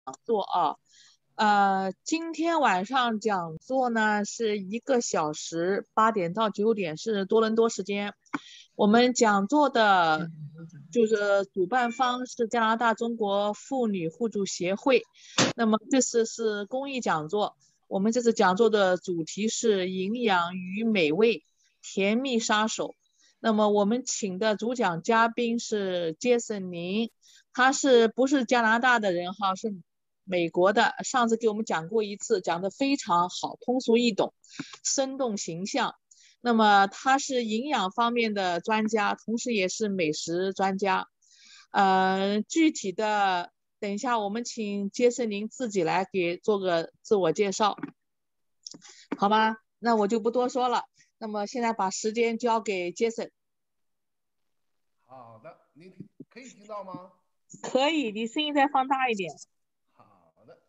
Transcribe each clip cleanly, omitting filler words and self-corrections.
座啊。今天晚上讲座呢是1个小时，8点到9点是多伦多时间。我们讲座的就是主办方是加拿大中国妇女互助协会。那么这次是公益讲座，我们这次讲座的主题是营养与美味，甜蜜杀手。那么我们请的主讲嘉宾是杰森林，他不是加拿大的人哈，是美国的。上次给我们讲过一次，讲得非常好，通俗易懂，生动形象。那么他是营养方面的专家，同时也是美食专家。具体的，等一下我们请杰森林自己来做个自我介绍，好吧？那我就不多说了。那么现在把时间交给杰森。 好的，您可以听到吗？ 可以，你声音再放大一点。 好的。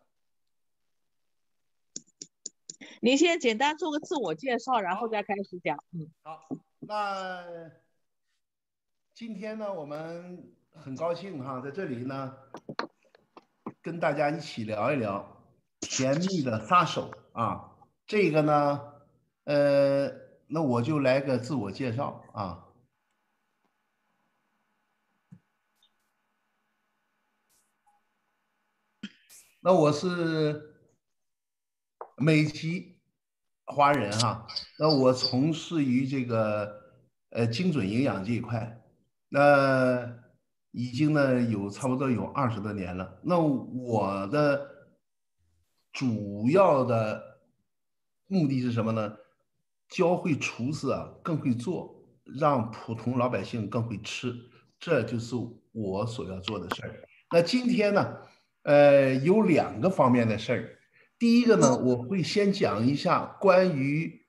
你先简单做个自我介绍，然后再开始讲。 好，那今天呢，我们很高兴哈，在这里呢，跟大家一起聊一聊甜蜜的杀手啊。这个呢，那我就来个自我介绍啊。那我是美籍华人哈，那我从事于这个精准营养这一块，那已经呢差不多有20多年了。那我的主要的目的是什么呢？教会厨师啊更会做，让普通老百姓更会吃，这就是我所要做的事儿。那今天呢，有2个方面的事儿。第一个呢，我会先讲一下关于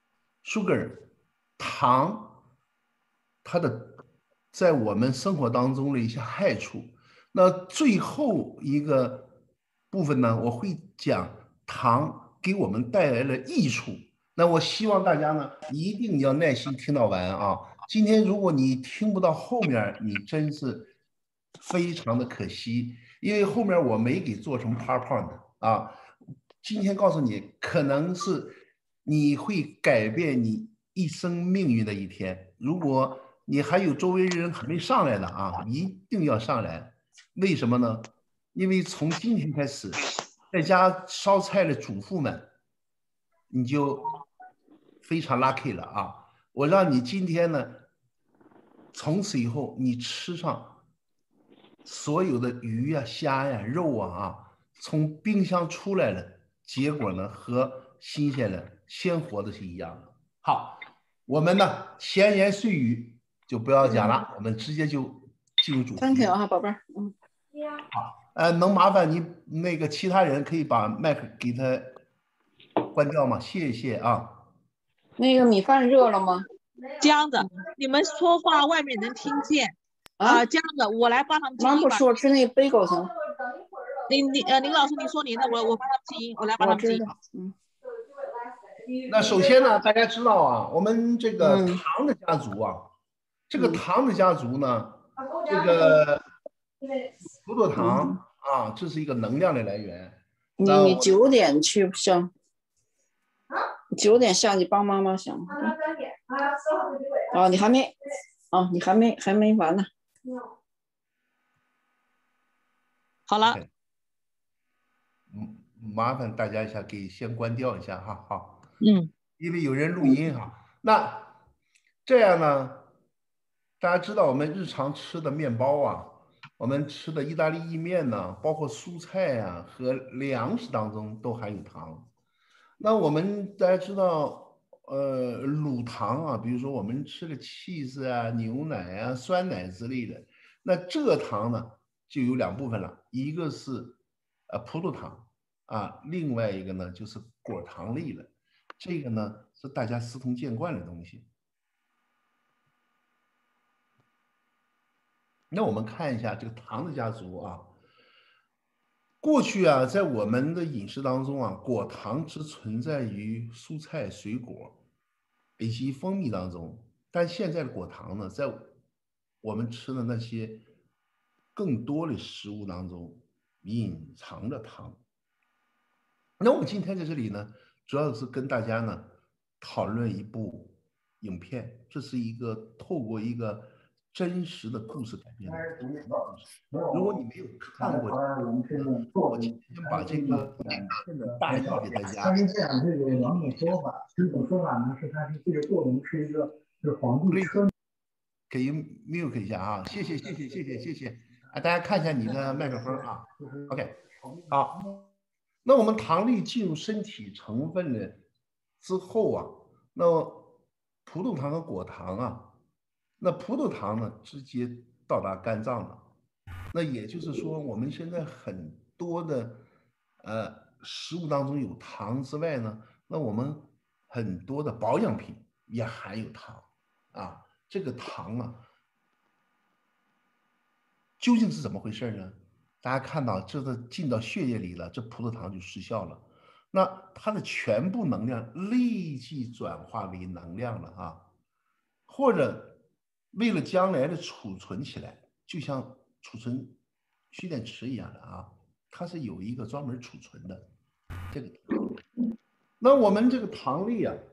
sugar 糖，它的在我们生活当中的一些害处。那最后一个部分呢，我会讲糖给我们带来了益处。那我希望大家呢一定要耐心听到完啊。今天如果你听不到后面，你真是非常的可惜，因为后面我没给做成 PowerPoint 啊。今天告诉你，可能是你会改变你一生命运的一天。如果你还有周围人还没上来的啊，一定要上来。为什么呢？因为从今天开始，在家烧菜的主妇们，你就非常 lucky 了啊！我让你今天呢，从此以后你吃上所有的鱼呀、虾呀、肉从冰箱出来了，结果呢和新鲜的、鲜活的是一样的。好，我们呢闲言碎语就不要讲了，我们直接就进入主题。 3条哈，宝贝儿。 好，能麻烦你那个其他人可以把麦克给他关掉吗？谢谢啊。 那个米饭热了吗？ 姜的，你们说话外面能听见啊？姜的，我来帮他们静音吧。 妈不说，吃那个杯狗行。 林老师，你说您的，我帮他们静音，我来帮他们静音。 那首先呢，大家知道啊，我们这个糖的家族啊，这个糖的家族呢，这个葡萄糖啊，这是一个能量的来源。 你9点去上，9点下去帮妈妈上。哦，你还没，你还没完呢。 好了。 麻烦大家一下先关掉一下哈，好。因为有人录音哈。那这样呢，大家知道我们日常吃的面包啊，我们吃的意大利意面呢，包括蔬菜啊和粮食当中都含有糖。那我们大家知道，乳糖啊，比如说我们吃的 cheese 啊、牛奶啊、酸奶之类的，那这个糖呢就有2部分了，一个是葡萄糖啊，另外一个呢就是果糖类的，这个呢是大家司空见惯的东西。那我们看一下这个糖的家族啊。过去啊，在我们的饮食当中啊，果糖只存在于蔬菜、水果以及蜂蜜当中，但现在的果糖呢，在我们吃的那些更多的食物当中， 隐藏的糖。那我们今天在这里呢，主要是跟大家呢讨论一部影片，这是一个透过一个真实的故事改编的故事。如果你没有看过，我今天把这个影片的大意给大家。 但是这样，这个两种说法，一种说法呢是它是这个过程是一个是皇帝车。 可以 mute 一下啊，谢谢啊，大家看一下你的麦克风啊。OK， 好，那我们糖粒进入身体成分了之后啊，那葡萄糖和果糖啊，那葡萄糖呢直接到达肝脏了。那也就是说，我们现在很多的食物当中有糖之外呢，那我们很多的保养品也含有糖啊。这个糖啊，究竟是怎么回事呢？大家看到这个进到血液里了，这葡萄糖就失效了，那它的全部能量立即转化为能量了啊，或者为了将来的储存起来，就像储存蓄电池一样的啊，它是有一个专门储存的这个糖。那我们这个糖粒啊，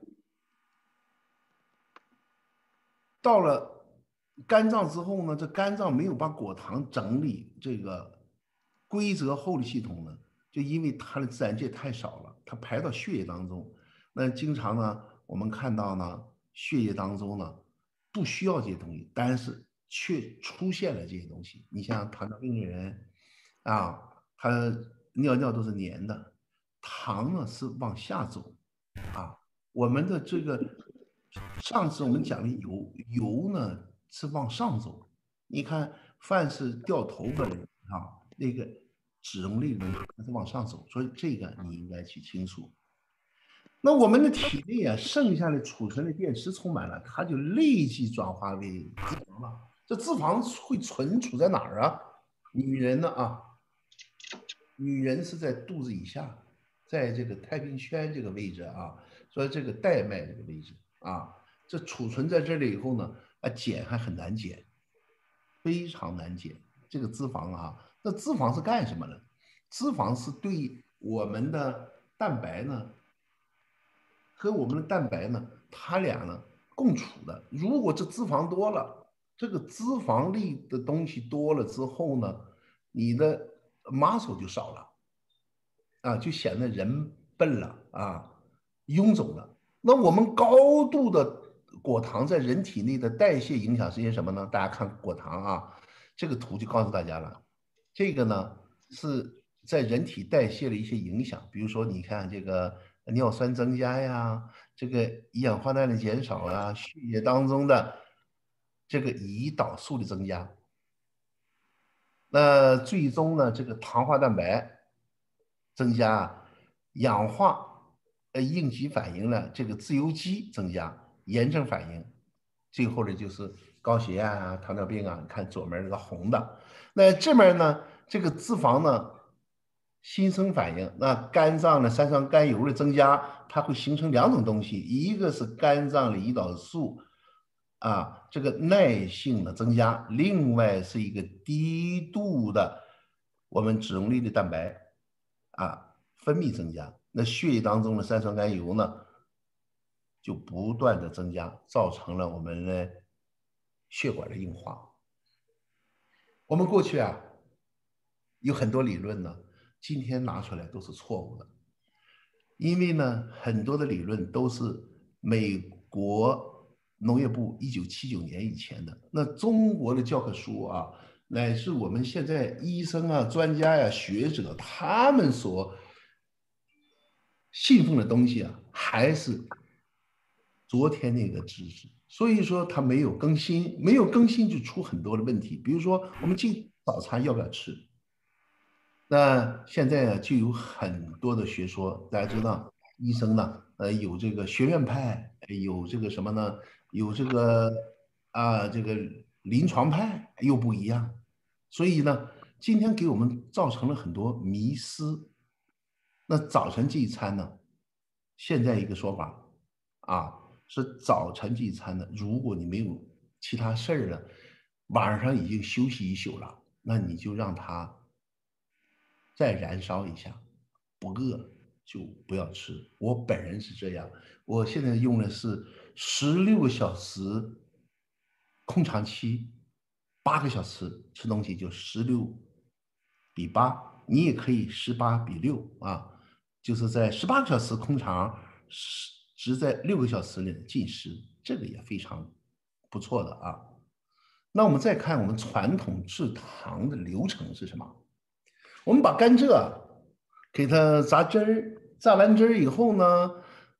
到了肝脏之后呢，这肝脏没有把果糖整理这个规则后的系统呢，就因为它的自然界太少了，它排到血液当中。那经常呢，我们看到呢，血液当中呢不需要这些东西，但是却出现了这些东西。你像糖尿病的人啊，他尿尿都是黏的，糖呢是往下走啊。我们的这个上次我们讲的油呢是往上走，你看凡是掉头发的人啊，那个脂溶类的东西它是往上走，所以这个你应该去清楚。那我们的体内啊，剩下的储存的电池充满了，它就立即转化为脂肪了。这脂肪会存储在哪儿啊？女人呢啊，女人是在肚子以下，在这个太平圈这个位置啊，所以这个带脉这个位置啊，这储存在这里以后呢，减还很难减，非常难减。这个脂肪啊，那脂肪是干什么的？脂肪是对我们的蛋白呢，和我们的蛋白呢，它俩呢共处的。如果这脂肪多了，这个脂肪粒的东西多了之后呢，你的 muscle 就少了，啊，就显得人笨了啊，臃肿了。那我们高度的果糖在人体内的代谢影响是些什么呢？大家看果糖啊，这个图就告诉大家了。这个呢是在人体代谢的一些影响，比如说你看这个尿酸增加呀，这个一氧化氮的减少啊，血液当中的这个胰岛素的增加，那最终呢，这个糖化蛋白增加，氧化应激反应呢，这个自由基增加，炎症反应，最后呢就是高血压啊、糖尿病啊。你看左面这个红的，那这面呢，这个脂肪呢新生反应，那肝脏的三酸甘油的增加，它会形成两种东西，一个是肝脏的胰岛素啊这个耐性的增加，另外是一个低度的我们脂溶类的蛋白啊分泌增加，那血液当中的三酸甘油呢就不断的增加，造成了我们的血管的硬化。我们过去啊有很多理论呢，今天拿出来都是错误的，因为呢很多的理论都是美国农业部1979年以前的，那中国的教科书啊，乃至我们现在医生啊、专家呀、学者他们所信奉的东西啊，还是昨天那个知识，所以说它没有更新，没有更新就出很多的问题。比如说我们早餐要不要吃？那现在呢就有很多的学说，大家知道，医生呢，有这个学院派，有这个什么呢？有这个这个临床派又不一样，所以呢，今天给我们造成了很多迷思。那早晨这一餐呢，现在一个说法啊，是早晨这一餐呢，如果你没有其他事儿了，晚上已经休息一宿了，那你就让他再燃烧一下，不饿就不要吃。我本人是这样，我现在用的是16个小时空肠期，8个小时吃东西就16:8，你也可以18:6啊，就是在18个小时空肠，只在6个小时内进食，这个也非常不错的啊。那我们再看我们传统制糖的流程是什么？我们把甘蔗给它榨汁儿，榨完汁儿以后呢，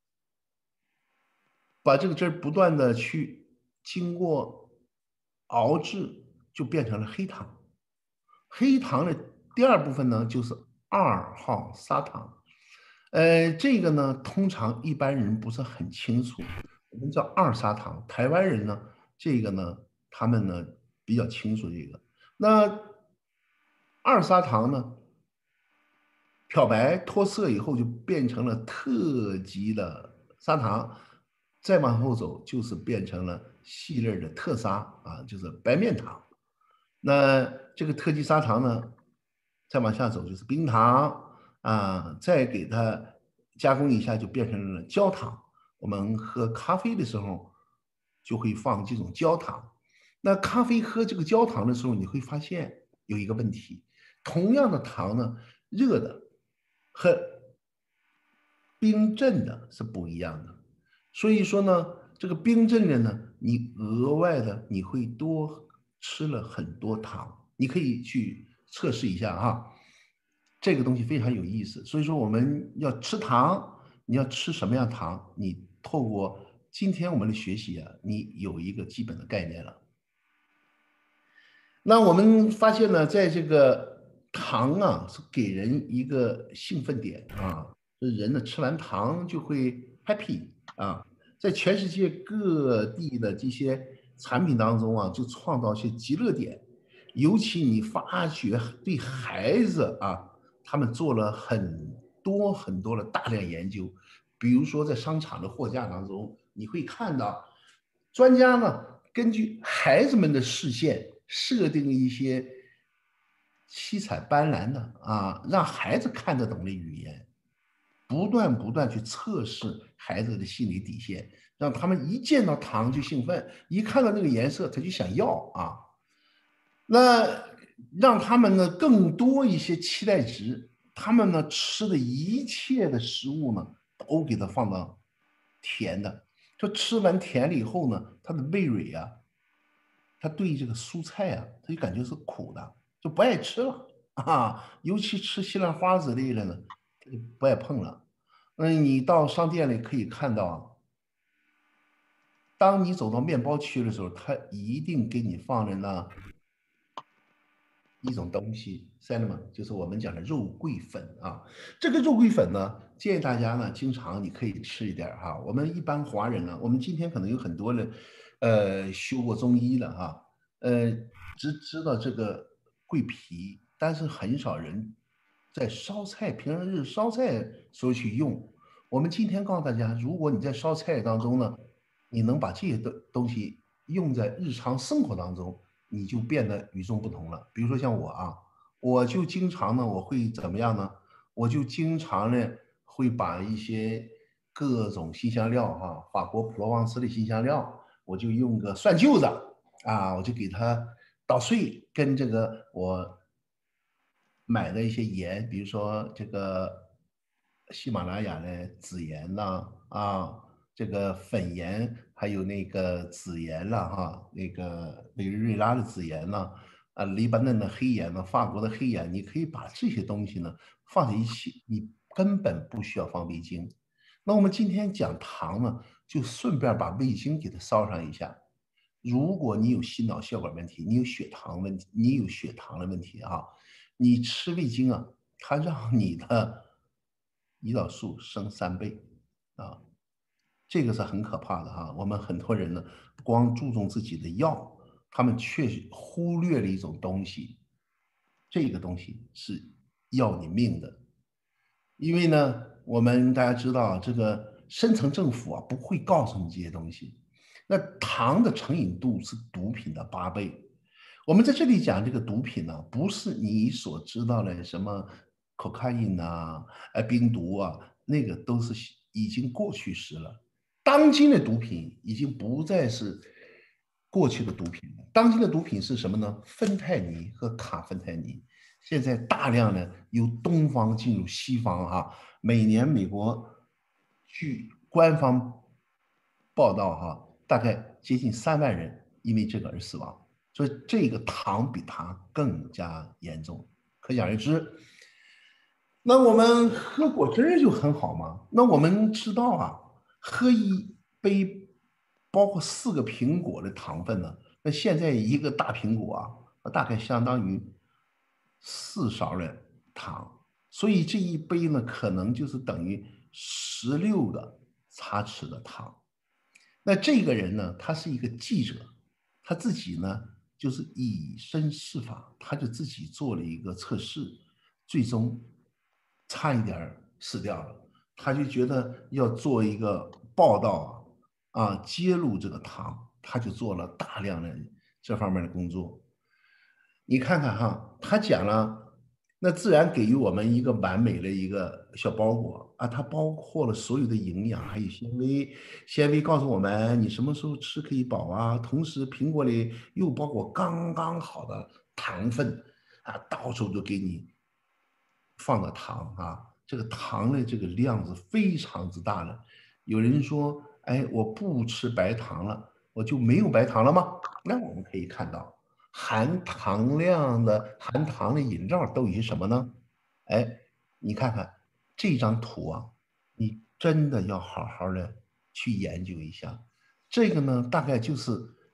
把这个汁儿不断的去经过熬制，就变成了黑糖。黑糖的第2部分呢，就是2号砂糖。这个呢，通常一般人不是很清楚，我们叫2砂糖。台湾人呢，这个呢，他们呢比较清楚这个。那2砂糖呢，漂白脱色以后就变成了特级的砂糖，再往后走就是变成了细粒的特砂啊，就是白面糖。那这个特级砂糖呢，再往下走就是冰糖啊，再给它加工一下就变成了焦糖。我们喝咖啡的时候就会放这种焦糖。那咖啡喝这个焦糖的时候，你会发现有一个问题，同样的糖呢，热的和冰镇的是不一样的。所以说呢，这个冰镇的呢，你额外的你会多吃了很多糖，你可以去测试一下哈，这个东西非常有意思。所以说我们要吃糖，你要吃什么样糖？你透过今天我们的学习啊，你有一个基本的概念了。那我们发现呢，在这个糖啊，是给人一个兴奋点啊，人呢吃完糖就会 happy 啊，在全世界各地的这些产品当中啊，就创造一些极乐点。尤其你发觉对孩子啊，他们做了很多很多的大量研究，比如说在商场的货架当中，你会看到专家呢根据孩子们的视线设定一些七彩斑斓的啊，让孩子看得懂的语言，不断去测试孩子的心理底线，让他们一见到糖就兴奋，一看到那个颜色他就想要啊。那让他们呢更多一些期待值，他们呢吃的一切的食物呢都给他放到甜的，就吃完甜了以后呢，他的味蕾啊，他对这个蔬菜啊，他就感觉是苦的，就不爱吃了啊。尤其吃西兰花之类的呢，他就不爱碰了。你到商店里可以看到啊，当你走到面包区的时候，他一定给你放在那一种东西 cinnamon， 就是我们讲的肉桂粉啊。这个肉桂粉呢，建议大家呢经常你可以吃一点哈。我们一般华人呢，我们今天可能有很多人修过中医的哈，只知道这个桂皮，但是很少人在烧菜平常日烧菜时候去用。我们今天告诉大家，如果你在烧菜当中呢，你能把这些东西用在日常生活当中，你就变得与众不同了。比如说像我啊，我就经常呢，我会怎么样呢？我就经常呢会把一些各种辛香料哈，法国普罗旺斯的辛香料，我就用个蒜臼子啊，我就给它捣碎，跟这个我买的一些盐，比如说这个喜马拉雅的紫盐呐啊，这个粉盐，还有那个紫盐了哈，那个委内瑞拉的紫盐呢，黎巴嫩的黑盐呢，法国的黑盐，你可以把这些东西呢放在一起，你根本不需要放味精。那我们今天讲糖呢，就顺便把味精给它烧上一下。如果你有心脑血管问题，你有血糖问题，你有血糖的问题啊，你吃味精啊，它让你的胰岛素升3倍啊。这个是很可怕的哈。我们很多人呢，光注重自己的药，他们却忽略了一种东西，这个东西是要你命的。因为呢，我们大家知道，这个深层政府啊不会告诉你这些东西。那糖的成瘾度是毒品的8倍。我们在这里讲这个毒品呢，不是你所知道的什么 cocaine 呐，冰毒啊，那个都是已经过去时了。当今的毒品已经不再是过去的毒品了。当今的毒品是什么呢？芬太尼和卡芬太尼。现在大量的由东方进入西方哈，每年美国据官方报道哈，大概接近3万人因为这个而死亡。所以这个糖比它更加严重，可想而知。那我们喝果汁就很好嘛？那我们知道啊，喝一杯包括4个苹果的糖分呢，那现在一个大苹果啊，大概相当于4勺的糖，所以这一杯呢，可能就是等于16个茶匙的糖。那这个人呢，他是一个记者，他自己呢就是以身试法，他就自己做了一个测试，最终差一点死掉了。他就觉得要做一个报道揭露这个糖，他就做了大量的这方面的工作。你看看哈，他讲了，那自然给予我们一个完美的一个小包裹啊，它包括了所有的营养，还有纤维。纤维告诉我们你什么时候吃可以饱啊，同时苹果里又包括刚刚好的糖分啊，到处都给你放的糖啊，这个糖的这个量是非常之大的。有人说，哎，我不吃白糖了，我就没有白糖了吗？那我们可以看到。含糖的饮料都有些什么呢？哎，你看看这张图啊，你真的要好好的去研究一下。这个呢，大概就是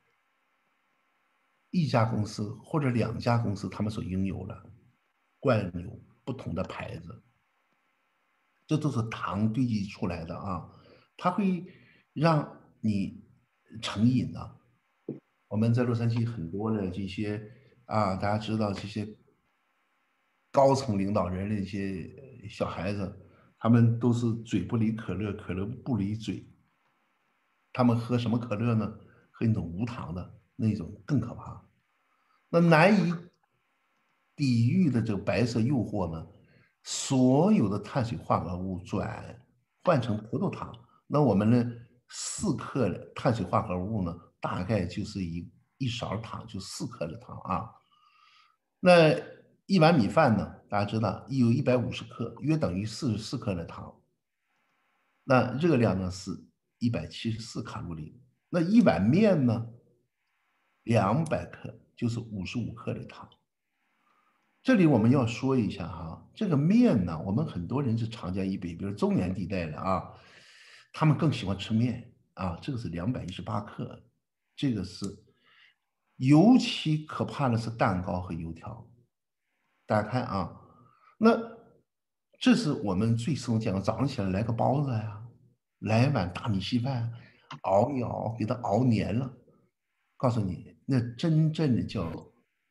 一家公司或者2家公司他们所拥有的罐有不同的牌子，这都是糖堆积出来的啊，它会让你成瘾的。我们在洛杉矶很多的这些大家知道这些高层领导人的一些小孩子，他们都是嘴不离可乐，可乐不离嘴。他们喝什么可乐呢？喝那种无糖的那种更可怕。那难以抵御的这个白色诱惑呢，所有的碳水化合物转换成葡萄糖，那我们呢4克的碳水化合物呢，大概就是一勺糖，就4克的糖啊。那一碗米饭呢，大家知道有150克，约等于44克的糖。那热量呢是174卡路里。那一碗面呢，200克，就是55克的糖。这里我们要说一下哈，这个面呢，我们很多人是长江以北，比如中原地带的他们更喜欢吃面这个是218克，这个是，尤其可怕的是蛋糕和油条。大家看那这是我们最常见的，早上起来来个包子呀，来碗大米稀饭，熬一熬，给它熬黏了。告诉你，那真正的叫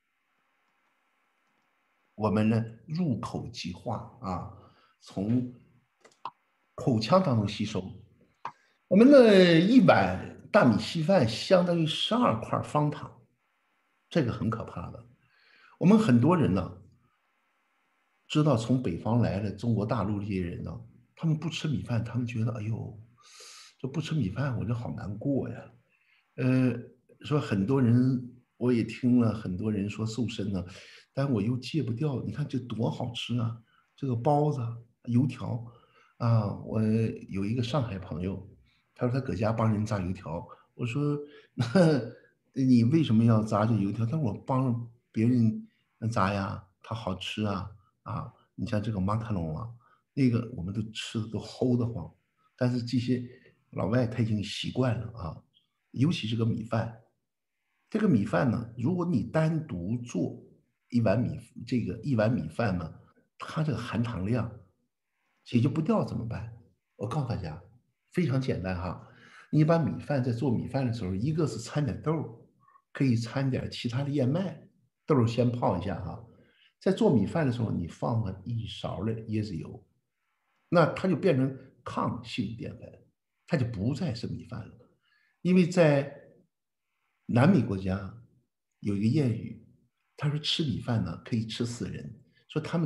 我们呢入口即化从口腔当中吸收。我们的一碗大米稀饭相当于12块方糖，这个很可怕的。我们很多人呢，知道从北方来的中国大陆这些人呢，他们不吃米饭，他们觉得哎呦，这不吃米饭我就好难过呀。说很多人我也听了很多人说瘦身呢，但我又戒不掉。你看这多好吃啊，这个包子、油条我有一个上海朋友，他说他搁家帮人炸油条。我说那你为什么要炸这油条？他说我帮别人炸呀，它好吃你像这个马卡龙那个我们都吃的都齁得慌。但是这些老外他已经习惯了尤其是个米饭。这个米饭呢，如果你单独做一碗米饭呢，它这个含糖量解决不掉怎么办？我告诉大家，非常简单你把米饭在做米饭的时候，一个是掺点豆，可以掺点其他的燕麦，豆先泡一下在做米饭的时候，你放了1勺的椰子油，那它就变成抗性淀粉，它就不再是米饭了。因为在南美国家有一个谚语，他说吃米饭呢可以吃死人，说他们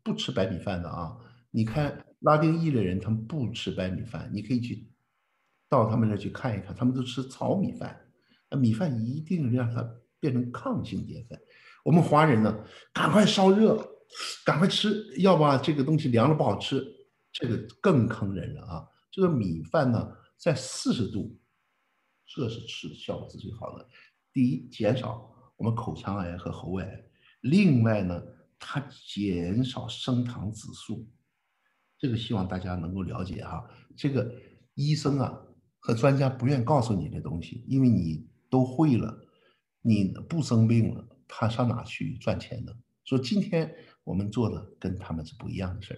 不吃白米饭的啊。你看拉丁裔的人，他们不吃白米饭，你可以去到他们那去看一看，他们都吃糙米饭。那米饭一定让它变成抗性淀粉。我们华人呢，赶快烧热，赶快吃，要不然这个东西凉了不好吃，这个更坑人了啊。这个米饭呢，在40度，这是吃的效果是最好的。第一，减少我们口腔癌和喉癌；另外呢，它减少升糖指数。这个希望大家能够了解哈。这个医生啊和专家不愿告诉你的东西，因为你都会了，你不生病了，他上哪去赚钱呢？所以今天我们做的跟他们是不一样的事儿。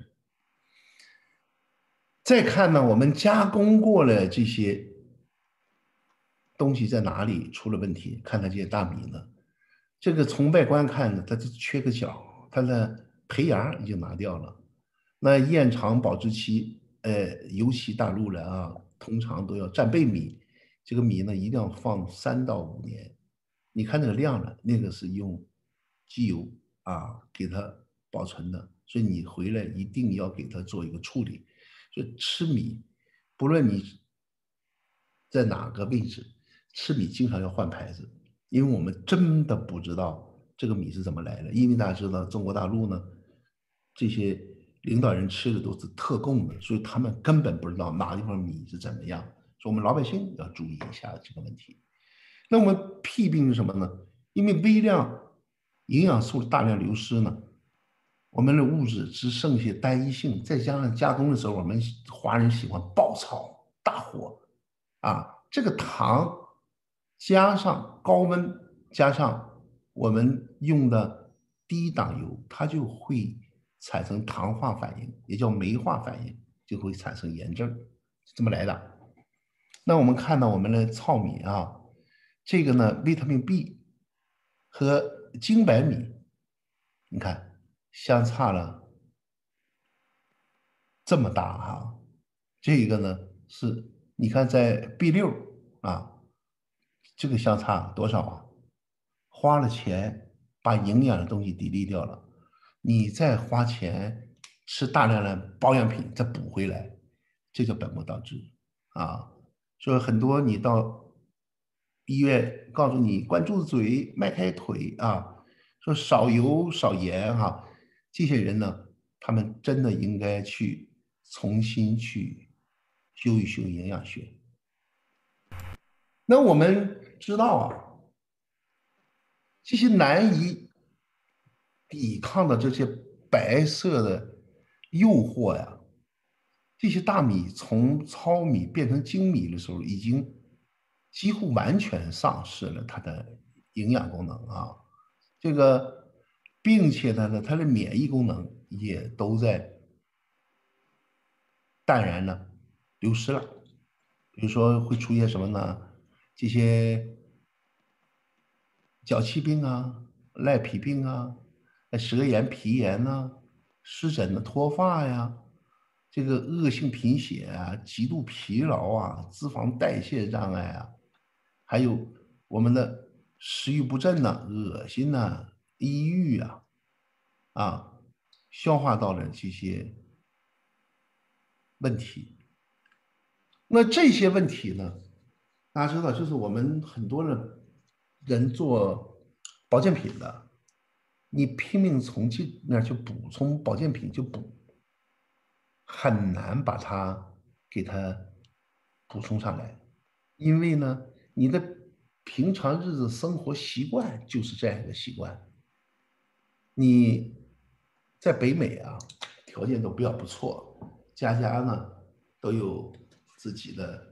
再看呢，我们加工过了这些东西在哪里出了问题？看它这些大米呢，这个从外观看呢，它就缺个角，它的胚芽已经拿掉了。那延长保质期，尤其大陆人啊，通常都要战备米，这个米呢一定要放3到5年。你看那个量呢，那个是用机油啊给它保存的，所以你回来一定要给它做一个处理。所以吃米，不论你在哪个位置，吃米经常要换牌子，因为我们真的不知道这个米是怎么来的。因为大家知道中国大陆呢，这些领导人吃的都是特供的，所以他们根本不知道哪地方米是怎么样，所以我们老百姓要注意一下这个问题。那我们弊病是什么呢？因为微量营养素大量流失呢，我们的物质只剩下单一性，再加上加工的时候，我们华人喜欢爆炒大火啊，这个糖加上高温，加上我们用的低档油，它就会产生糖化反应，也叫酶化反应，就会产生炎症，是这么来的。那我们看到我们的糙米啊，这个呢，维他命 B 和精白米，你看相差了这么大哈。这个呢是，你看在 B6啊，这个相差多少啊？花了钱把营养的东西砥砺掉了，你再花钱吃大量的保养品再补回来，这叫本末倒置啊。所以很多你到医院告诉你关住嘴、迈开腿啊，说少油少盐哈，这些人呢，他们真的应该去重新去修一修营养学。那我们知道啊，这些难以抵抗的这些白色的诱惑呀，这些大米从糙米变成精米的时候，已经几乎完全丧失了它的营养功能啊。这个，并且呢，它的免疫功能也都在淡然的流失了。比如说会出现什么呢？这些脚气病啊、赖皮病啊、舌炎、皮炎呐、湿疹的脱发呀，这个恶性贫血啊、极度疲劳啊、脂肪代谢障碍啊，还有我们的食欲不振呐、恶心呐、抑郁啊、消化道的这些问题。那这些问题呢，大家知道，就是我们很多的人做保健品的，你拼命从这那去补充保健品就补，很难把它给它补充上来，因为呢，你的平常日子生活习惯就是这样一个习惯。你在北美啊，条件都比较不错，家家呢都有自己的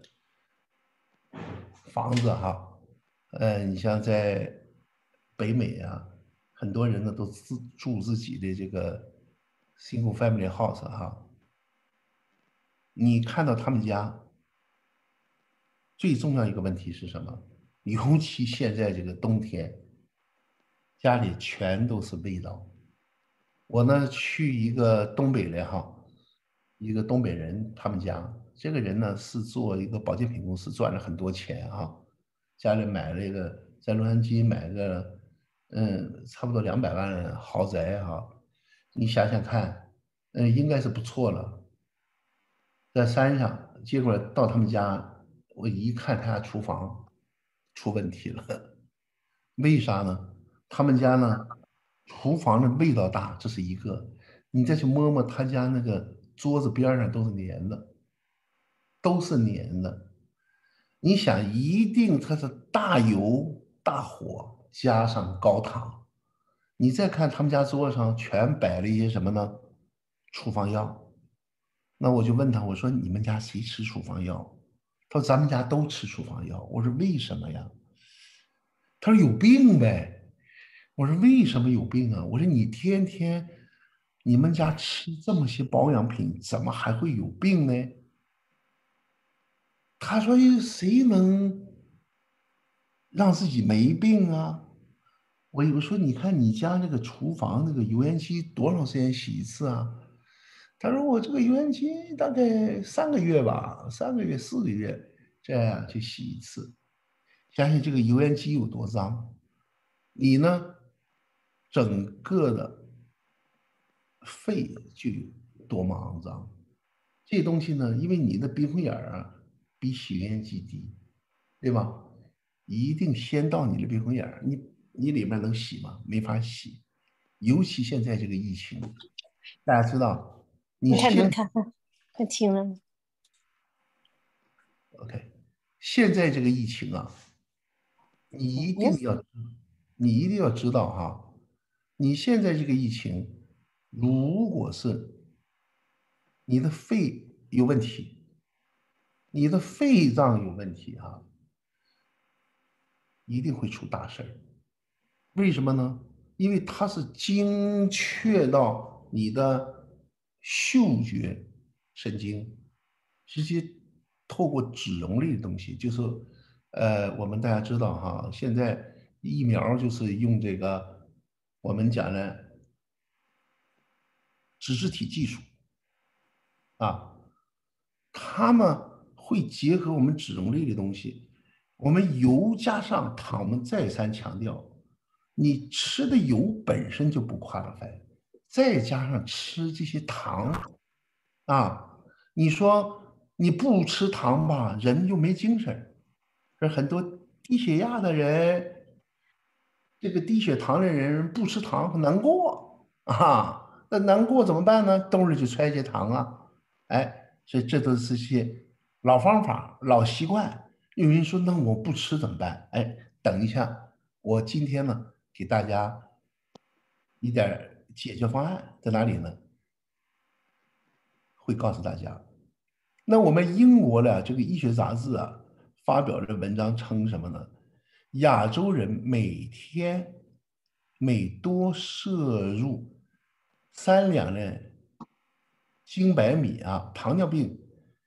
房子哈。你像在北美啊，很多人呢都住自己的这个 single family house 哈。你看到他们家最重要一个问题是什么？尤其现在这个冬天，家里全都是味道。我呢去一个东北的哈，一个东北人他们家，这个人呢是做一个保健品公司，赚了很多钱哈，家里买了一个在洛杉矶买个差不多200万豪宅哈，你想想看， 应该是不错了，在山上，结果到他们家，我一看他家厨房出问题了，为啥呢？他们家呢，厨房的味道大，这是一个，你再去摸摸他家那个桌子边上都是粘的，都是粘的。你想，一定它是大油大火加上高糖。你再看他们家桌上全摆了一些什么呢？处方药。那我就问他，我说你们家谁吃处方药？他说咱们家都吃处方药。我说为什么呀？他说有病呗。我说为什么有病啊？我说你天天你们家吃这么些保养品，怎么还会有病呢？他说谁能让自己没病啊？我有说你看你家那个厨房那个油烟机多长时间洗一次啊？他说我这个油烟机大概3个月吧，3个月4个月这样去洗一次。想想这个油烟机有多脏，你呢，整个的肺就有多么肮脏。这东西呢，因为你的鼻孔眼儿啊比洗油烟机低，对吧？一定先到你的鼻孔眼儿，你里面能洗吗？没法洗。尤其现在这个疫情，大家知道， 你看能看，快听了。 OK，现在这个疫情啊，你一定要知道哈，你现在这个疫情，如果是你的肺有问题，你的肺脏有问题哈，一定会出大事儿。为什么呢？因为它是精确到你的嗅觉神经，直接透过脂溶类的东西，就是我们大家知道哈，现在疫苗就是用这个我们讲的脂质体技术啊，它们会结合我们脂溶类的东西，我们油加上糖，我们再三强调。你吃的油本身就不夸张饭，再加上吃这些糖啊，你说你不吃糖吧，人就没精神。这很多低血压的人，这个低血糖的人不吃糖很难过啊，那难过怎么办呢？兜里就揣些糖啊，哎，所以这都是些老方法、老习惯。有人说，那我不吃怎么办？哎，等一下，我今天呢，给大家一点解决方案在哪里呢？会告诉大家。那我们英国的这个医学杂志啊，发表的文章称什么呢？亚洲人每天每多摄入3两的精白米啊，糖尿病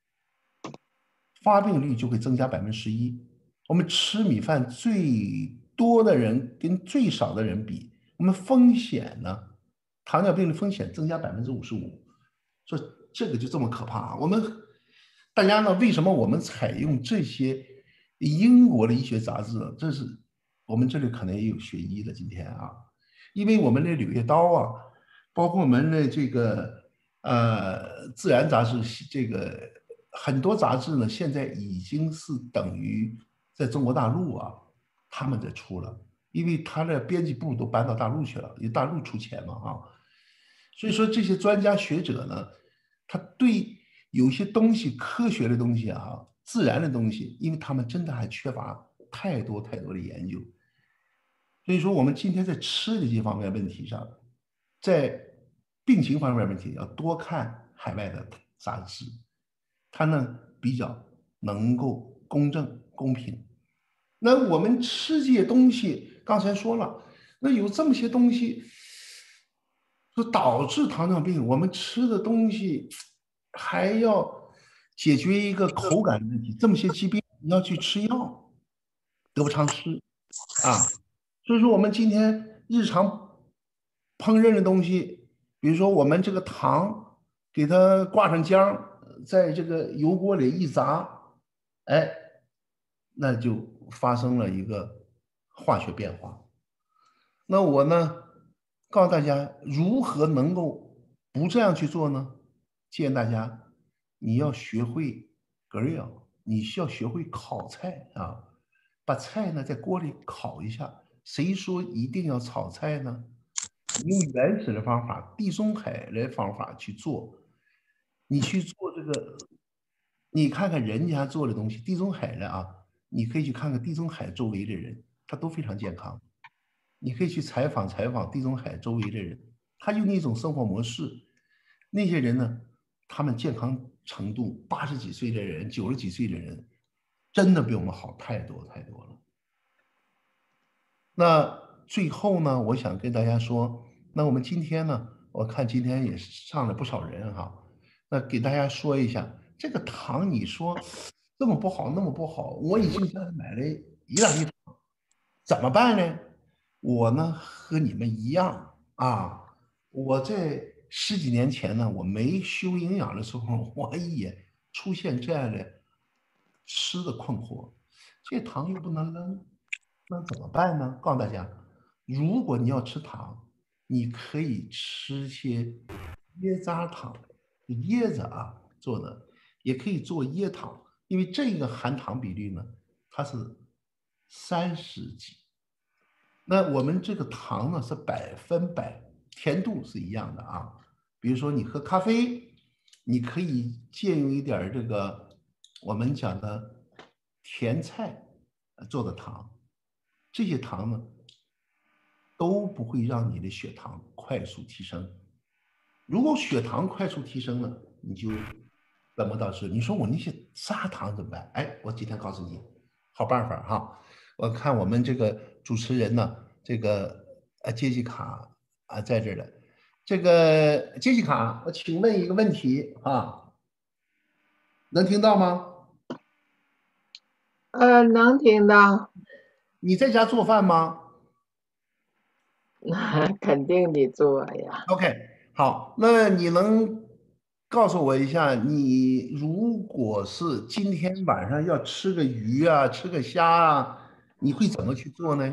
发病率就会增加11%。我们吃米饭最多的人跟最少的人比，我们风险呢，糖尿病的风险增加55%。说这个就这么可怕啊！大家呢，为什么我们采用这些英国的医学杂志呢？这是我们这里可能也有学医的今天啊，因为我们的《柳叶刀》啊，包括我们的这个自然杂志，这个很多杂志呢，现在已经是等于在中国大陆啊，他们在出了，因为他的编辑部都搬到大陆去了，因为大陆出钱嘛啊，所以说这些专家学者呢，他对有些东西科学的东西啊，自然的东西，因为他们真的还缺乏太多太多的研究，所以说我们今天在吃的这方面问题上，在病情方面问题要多看海外的杂志，它呢比较能够公正公平。那我们吃这些东西，刚才说了，那有这么些东西，就导致糖尿病，我们吃的东西还要解决一个口感问题，这么些疾病你要去吃药，得不偿失啊。所以说我们今天日常烹饪的东西，比如说我们这个糖给它挂上浆，在这个油锅里一炸，哎，那就发生了一个化学变化。那我呢，告诉大家如何能够不这样去做呢，建议大家你要学会 grill， 你需要学会烤菜啊，把菜呢在锅里烤一下。谁说一定要炒菜呢？你用原始的方法，地中海的方法去做，你去做这个，你看看人家做的东西，地中海的啊，你可以去看看地中海周围的人，他都非常健康。你可以去采访地中海周围的人，他用那种生活模式，那些人呢，他们健康程度80几岁的人、90几岁的人，真的比我们好太多太多了。那最后呢，我想跟大家说，那我们今天呢，我看今天也上了不少人哈，那给大家说一下，这个糖你说这么不好那么不好，我已经在买了一大堆糖，怎么办呢？我呢和你们一样啊，我在10几年前呢，我没修营养的时候，我也出现这样的吃的困惑，这糖又不能扔。那怎么办呢？告诉大家，如果你要吃糖，你可以吃些椰渣糖，椰子啊做的，也可以做椰糖，因为这个含糖比率呢，它是30几。那我们这个糖呢是100%，甜度是一样的啊。比如说你喝咖啡，你可以借用一点这个我们讲的甜菜做的糖。这些糖呢都不会让你的血糖快速提升。如果血糖快速提升了，你就本末倒置。你说我那些砂糖怎么办？哎，我今天告诉你好办法哈。我看我们这个主持人呢，这个杰西卡啊在这儿的。这个杰西卡，我请问一个问题啊，能听到吗？ 能听到。 你在家做饭吗？ 那肯定得做呀。 OK， 好，那你能告诉我一下，你如果是今天晚上要吃个鱼啊，吃个虾啊，你会怎么去做呢？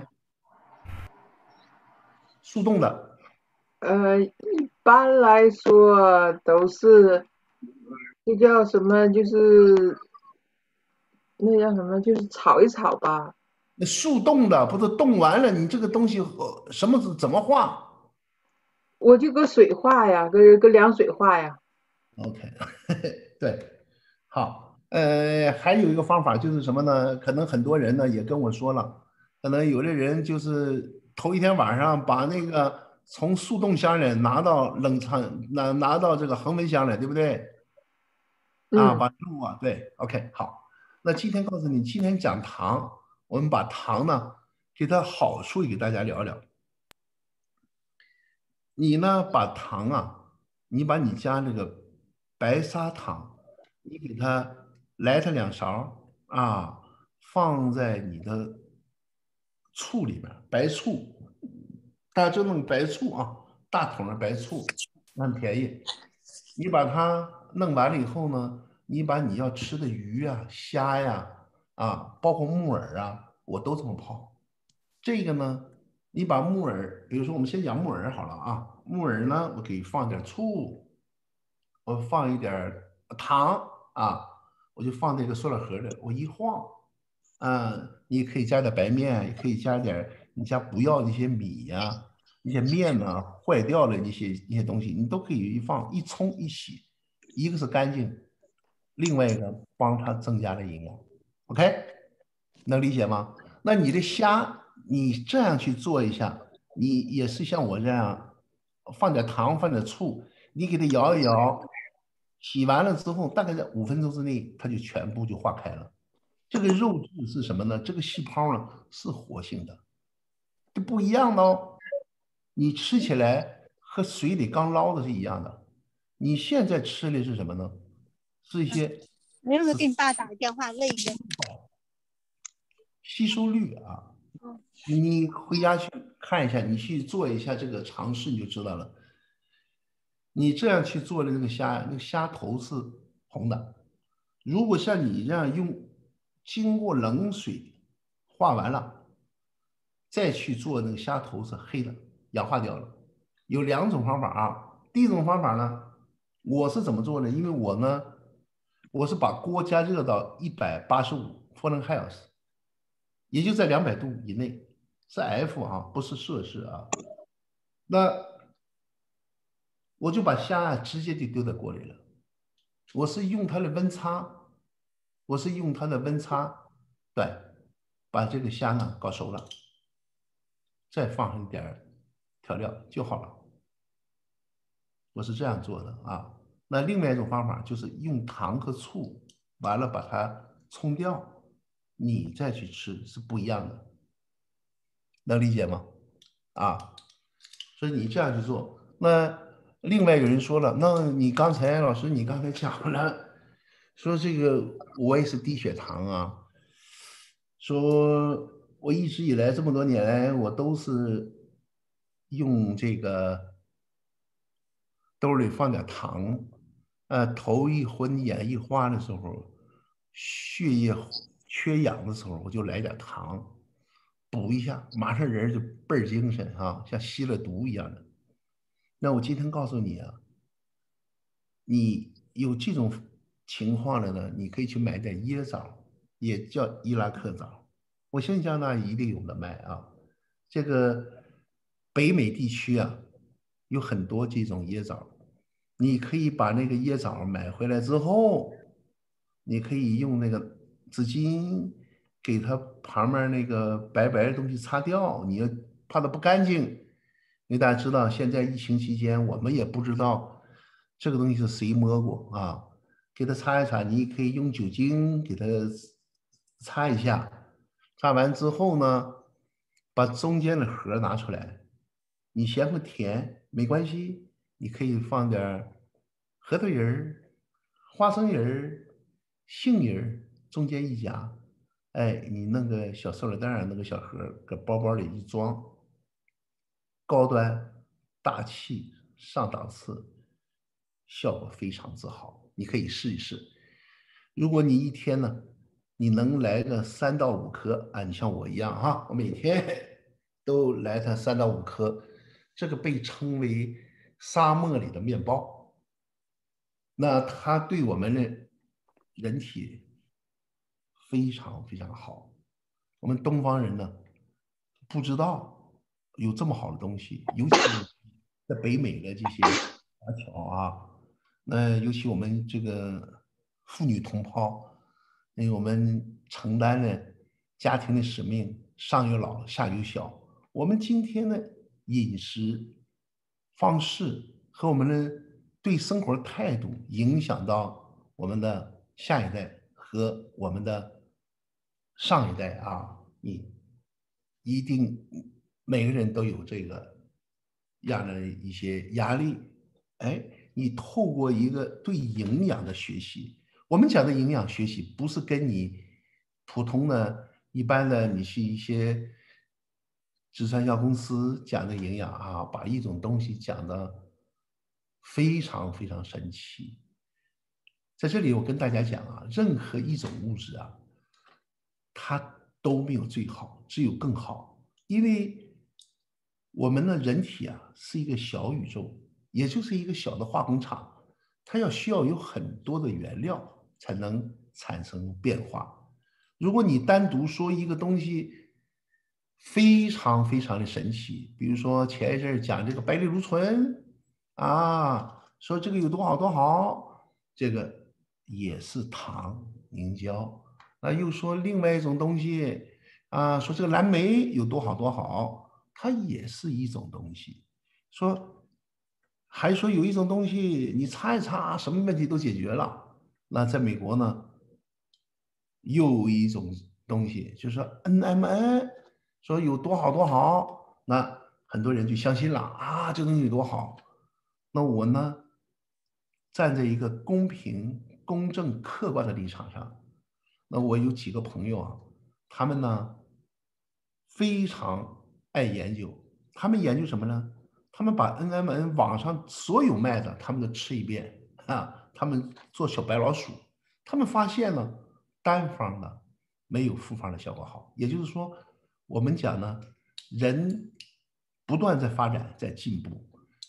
速冻的。 一般来说都是，这叫什么？就是那叫什么？就是炒一炒吧。 那速冻的不是冻完了，你这个东西什么怎么化我就搁水化呀，搁凉水化呀。 ？OK， 对，好，还有一个方法就是什么呢？可能很多人呢也跟我说了，可能有的人就是头一天晚上把那个从速冻箱里拿到冷藏，拿到这个恒温箱里，对不对？啊，把肉啊，对 ，OK， 好。那今天告诉你，今天讲糖，我们把糖呢，给它好处给大家聊聊。你呢，把糖啊，你把你家这个白砂糖，你给它来它2勺啊，放在你的醋里面，白醋，大家就弄白醋啊，大桶的白醋，很便宜。你把它弄完了以后呢，你把你要吃的鱼啊、虾呀、包括木耳啊，我都这么泡。这个呢，你把木耳，比如说我们先讲木耳好了啊，木耳呢，我给放点醋，我放一点糖啊，我就放这个塑料盒里，我一晃，你可以加点白面，也可以加点你家不要那些米呀、那些面呢，坏掉的那些东西，你都可以一放一冲一洗，一个是干净，另外一个帮它增加了营养。OK， 能理解吗？那你的虾，你这样去做一下，你也是像我这样放点糖，放点醋，你给它摇一摇，洗完了之后，大概在5分钟之内，它就全部就化开了。这个肉质是什么呢？这个细胞呢是活性的，这不一样的哦。你吃起来和水里刚捞的是一样的。你现在吃的是什么呢？是一些没有给你爸打个电话问一个。 吸收率啊，你回家去看一下，你去做一下这个尝试，你就知道了。你这样去做的那个虾，那个虾头是红的。如果像你这样经过冷水化完了，再去做那个虾头是黑的，氧化掉了。有2种方法啊。 第一种方法呢，我是怎么做呢？因为我呢，我是把锅加热到185 Fahrenheit，也就在200度以内，是 F 啊，不是摄氏啊。那我就把虾直接就丢在锅里了。我是用它的温差，对，把这个虾呢搞熟了，再放上一点调料就好了。我是这样做的啊。那另外一种方法就是用糖和醋，完了把它冲掉，你再去吃是不一样的，能理解吗？啊，所以你这样去做。那另外有人说了，那你刚才老师你刚才讲了，说这个我也是低血糖啊，说我一直以来这么多年来我都是用这个兜里放点糖，头一昏眼一花的时候，血液缺氧的时候，我就来点糖，补一下，马上人就倍儿精神啊，像吸了毒一样的。那我今天告诉你啊，你有这种情况的呢，你可以去买点椰枣，也叫伊拉克枣，我相信加拿大一定有的卖啊。这个北美地区啊，有很多这种椰枣，你可以把那个椰枣买回来之后，你可以用那个纸巾给它旁边那个白白的东西擦掉，你要怕它不干净，因为大家知道现在疫情期间，我们也不知道这个东西是谁摸过啊，给它擦一擦，你可以用酒精给它擦一下，擦完之后呢，把中间的核拿出来，你嫌乎甜没关系，你可以放点核桃仁儿、花生仁儿、杏仁儿，中间一夹，哎，你弄个小塑料袋儿，弄个小盒，搁包包里一装，高端、大气、上档次，效果非常之好，你可以试一试。如果你一天呢，你能来个3到5颗啊，你像我一样哈，我每天都来它3到5颗，这个被称为沙漠里的面包。那它对我们的人体非常非常好。我们东方人呢，不知道有这么好的东西，尤其是在北美的这些华侨啊，那尤其我们这个妇女同胞，因为我们承担了家庭的使命，上有老下有小，我们今天的饮食方式和我们的对生活态度，影响到我们的下一代和我们的上一代啊，你一定每个人都有这个样的一些压力。哎，你透过一个对营养的学习，我们讲的营养学习不是跟你普通的一般的你去一些制传销公司讲的营养啊，把一种东西讲的非常非常神奇。在这里我跟大家讲啊，任何一种物质啊，它都没有最好，只有更好。因为我们的人体啊是一个小宇宙，也就是一个小的化工厂，它需要有很多的原料才能产生变化。如果你单独说一个东西非常非常的神奇，比如说前一阵讲这个白藜芦醇啊，说这个有多好多好，这个也是糖凝胶。又说另外一种东西啊，说这个蓝莓有多好多好，它也是一种东西。还说有一种东西你擦一擦，什么问题都解决了。那在美国呢，又有一种东西，就是说 NMN， 说有多好多好，那很多人就相信了啊，这东西有多好。那我呢，站在一个公平、公正、客观的立场上。那我有几个朋友啊，他们呢非常爱研究，他们研究什么呢？他们把 NMN 网上所有卖的，他们都吃一遍啊，他们做小白老鼠，他们发现呢，单方的没有复方的效果好。也就是说，我们讲呢，人不断在发展，在进步，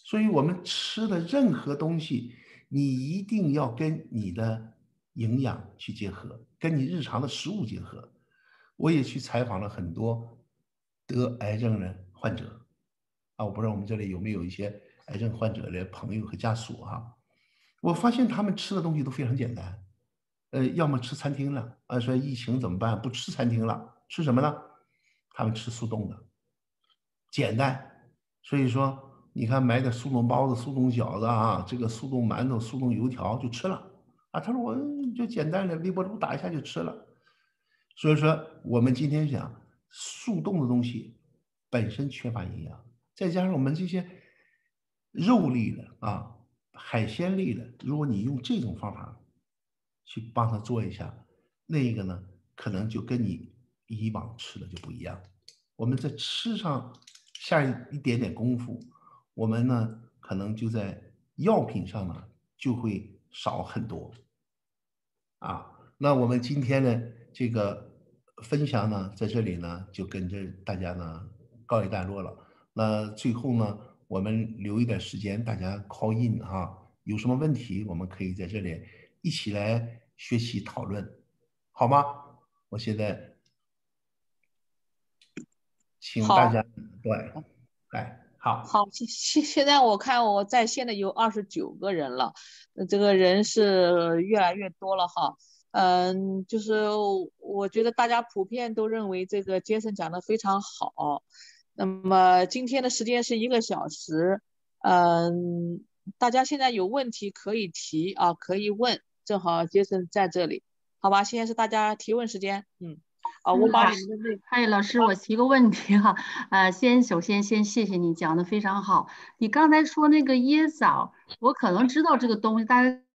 所以我们吃的任何东西，你一定要跟你的营养去结合，跟你日常的食物结合。我也去采访了很多得癌症的患者啊，我不知道我们这里有没有一些癌症患者的朋友和家属啊，我发现他们吃的东西都非常简单，要么吃餐厅了，说疫情怎么办？不吃餐厅了，吃什么呢？他们吃速冻的，简单。所以说，你看买点速冻包子、速冻饺子啊，这个速冻馒头、速冻油条就吃了啊。他说我就简单的微波炉打一下就吃了。所以说，我们今天讲速冻的东西本身缺乏营养，再加上我们这些肉类的啊、海鲜类的，如果你用这种方法去帮他做一下，那个呢，可能就跟你以往吃的就不一样。我们在吃上下一点点功夫，我们呢可能就在药品上呢就会少很多啊。那我们今天呢这个分享呢在这里呢就跟着大家呢告一段落了。那最后呢我们留一点时间大家 call in 哈，有什么问题我们可以在这里一起来学习讨论，好吗？我现在请大家对，好， 现在我看我在线的有29个人了，这个人是越来越多了哈。就是我觉得大家普遍都认为这个杰森讲的非常好。那么今天的时间是1个小时，大家现在有问题可以提啊，可以问，正好杰森在这里，好吧？现在是大家提问时间，我把你们的老师，我提个问题哈，首先谢谢你讲的非常好。你刚才说那个椰枣，我可能知道这个东西，但是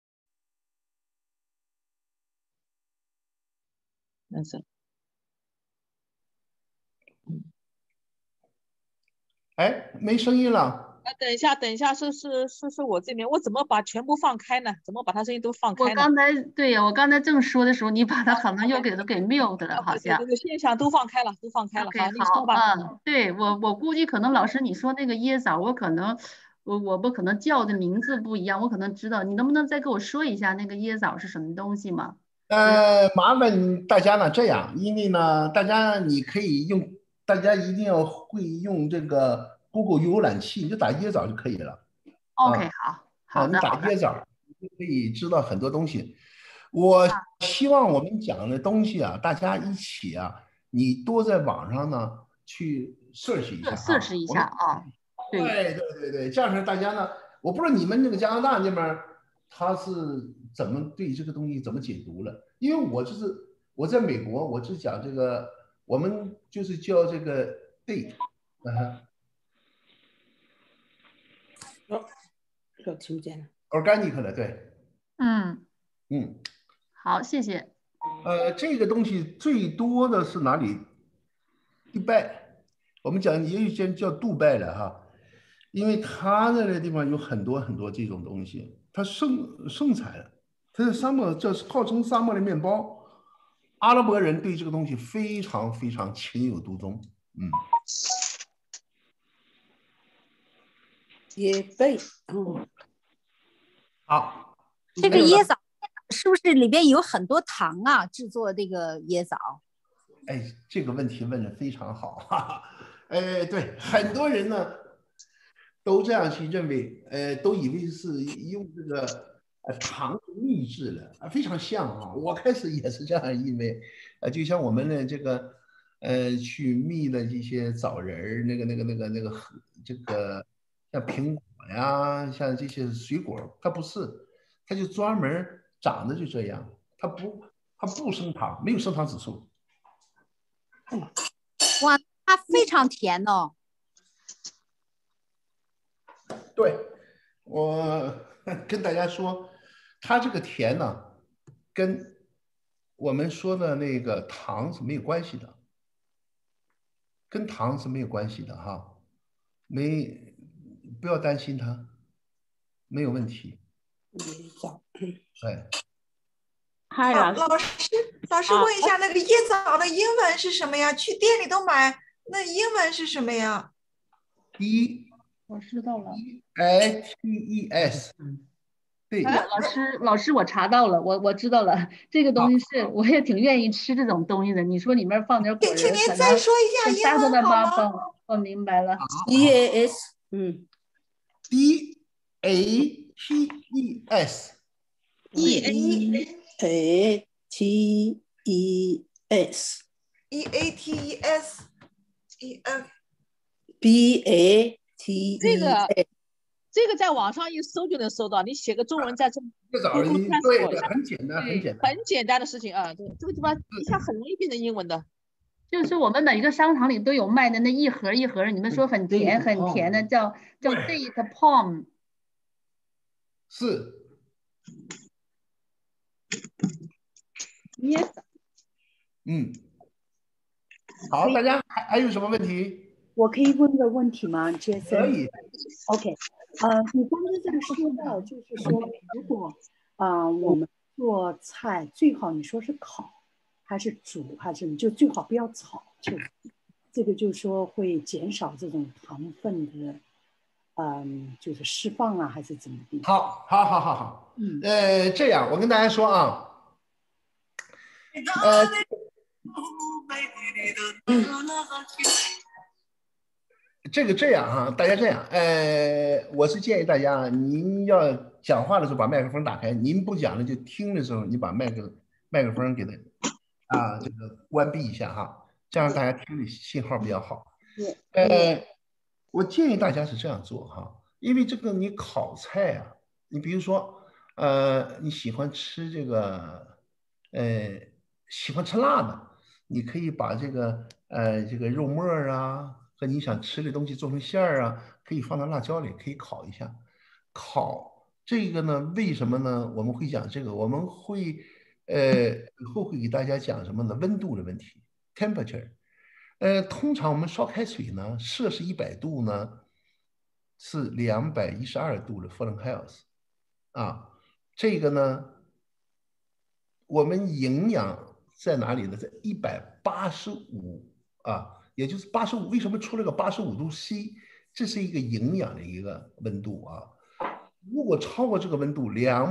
没声音了。 等一下，是我这边，我怎么把全部放开呢？怎么把它声音都放开呢？ 我刚才正说的时候，你把它可能又给 mute 了，好像。 对，现象都放开了。 Okay, 好，你说吧。 对，我估计可能老师你说那个椰枣，我不可能叫的名字不一样，我可能知道，你能不能再给我说一下那个椰枣是什么东西吗？ 麻烦大家呢这样，因为呢大家你可以用，大家一定要会用这个 Google 浏览器，你就打椰枣就可以了。 OK，好的， 你打椰枣就可以知道很多东西。我希望我们讲的东西啊，大家一起啊，你多在网上呢去 search 一下 ，search 一下啊。 对，这样式大家呢，我不知道你们那个加拿大那边他是怎么对这个东西怎么解读了，因为我在美国，我是讲这个，我们就是叫这个 date， 听不见了 ，organic 的，对， 好，谢谢。 这个东西最多的是哪里？迪拜，我们讲也有些叫杜拜的哈，因为它那个地方有很多很多这种东西，它盛产，它是沙漠，这是号称沙漠的面包。阿拉伯人对这个东西非常非常情有独钟， 也被好， 这个椰枣是不是里边有很多糖啊？制作这个椰枣？ 这个问题问得非常好，哈哈。对，很多人呢都这样去认为，都以为是用这个糖秘制的，非常像啊。我开始也是这样以为，就像我们的这个去蜜的这些枣仁儿，这个像苹果呀，像这些水果，它不是，它就专门长得就这样，它不升糖，没有升糖指数。 哇，它非常甜哦。 对，我跟大家说，它这个甜呢，跟我们说的那个糖是没有关系的，跟糖是没有关系的哈，不要担心它，没有问题。 嗨， 老师问一下，那个椰枣的英文是什么呀？去店里头买，那英文是什么呀？ 我知道了。 EITES，对， 老师，我查到了，我知道了，这个东西是我也挺愿意吃这种东西的。你说里面放点果仁， 请您再说一下英文好吗？ 我明白了。 EAS， DATES。 这个在网上一搜就能搜到，你写个中文在这对，很简单，很简单的事情啊。对，这个地方一下很容易变成英文的。 就是我们每一个商场里都有卖的那一盒一盒，你们说很甜很甜的，叫 date palm。 是。 Yes。 好，大家还有什么问题？ 我可以问个问题吗 ，Jason？ 可以。 OK，你刚刚这个说到，就是说，如果我们做菜，最好你说是烤，还是煮，还是就最好不要炒，就这个就是说会减少这种糖分的，就是释放啊，还是怎么地？ 好。这样我跟大家说啊，这样哈，大家这样，我是建议大家，您要讲话的时候把麦克风打开，您不讲了就听的时候，你把麦克风给它这个关闭一下哈，这样大家听的信号比较好。我建议大家是这样做哈，因为这个你烤菜啊，你比如说你喜欢吃这个喜欢吃辣的，你可以把这个肉末啊和你想吃的东西做成馅儿啊，可以放到辣椒里，可以烤一下。烤这个呢，为什么呢？我们会讲这个，我们会以后会给大家讲什么呢？温度的问题 ，temperature。通常我们烧开水呢，摄氏100度呢是212度的弗伦海尔斯啊。这个呢，我们营养在哪里呢？在185啊，也就是85。为什么出了个85度 C？ 这是一个营养的一个温度啊。如果超过这个温度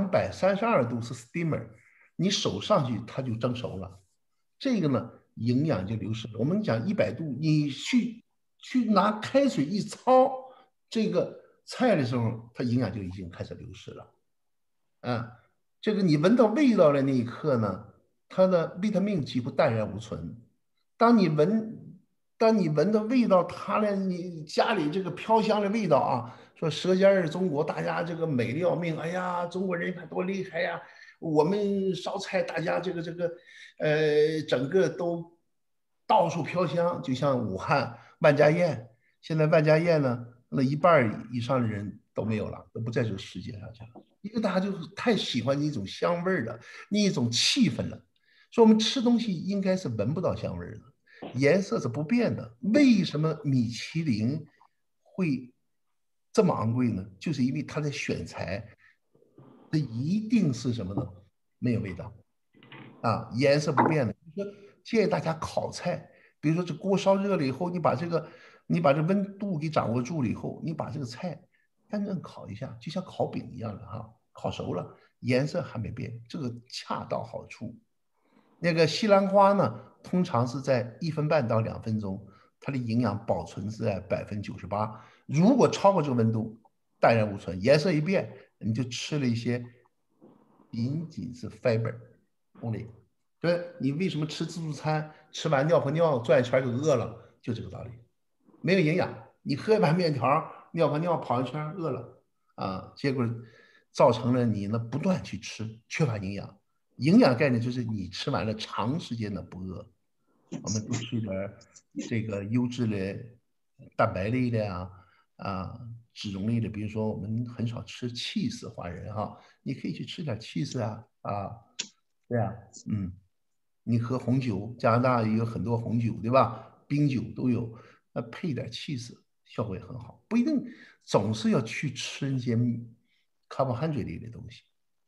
，232度是 steamer， 你手上去它就蒸熟了。这个呢，营养就流失了。我们讲100度，你去拿开水一焯这个菜的时候，它营养就已经开始流失了。这个你闻到味道的那一刻呢，它的维他命几乎淡然无存。当你闻到味道，它的你家里这个飘香的味道啊，说舌尖儿中国，大家这个美的要命，哎呀，中国人看多厉害呀！我们烧菜，大家这个整个都到处飘香，就像武汉万家宴。现在万家宴呢，那1半以上的人都没有了，都不在这个世界上去了，因为大家就是太喜欢那种香味了，那一种气氛了。所以我们吃东西应该是闻不到香味的，颜色是不变的。为什么米其林会这么昂贵呢？就是因为它的选材，这一定是什么呢？没有味道啊，颜色不变的。建议大家烤菜，比如说这锅烧热了以后，你把这温度给掌握住了以后，你把这个菜干脆烤一下，就像烤饼一样的哈，烤熟了，颜色还没变，这个恰到好处。那个西兰花呢，通常是在1分半到2分钟，它的营养保存是在98%。如果超过这个温度，淡然无存，颜色一变，你就吃了一些仅仅是 fiber only。对，你为什么吃自助餐，吃完尿泡尿转一圈就饿了？就这个道理，没有营养。你喝一碗面条，尿泡尿跑一圈饿了啊，结果造成了你呢不断去吃，缺乏营养。营养概念就是你吃完了长时间的不饿。我们多吃一点这个优质的蛋白类的脂溶类的，比如说我们很少吃cheese，华人哈，你可以去吃点cheese对啊，你喝红酒，加拿大也有很多红酒，对吧？冰酒都有，配点cheese，效果也很好。不一定总是要去吃那些carbohydrate类的东西。